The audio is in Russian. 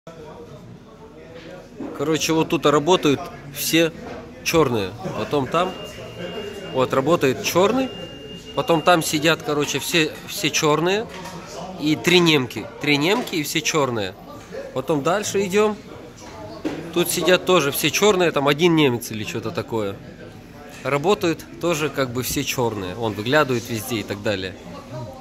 Короче, вот тут работают все черные. Потом там вот работает черный. Потом там сидят, короче, все черные. И три немки и все черные. Потом дальше идем. Тут сидят тоже все черные, там один немец или что-то такое. Работают тоже как бы все черные. Он выглядывает везде и так далее.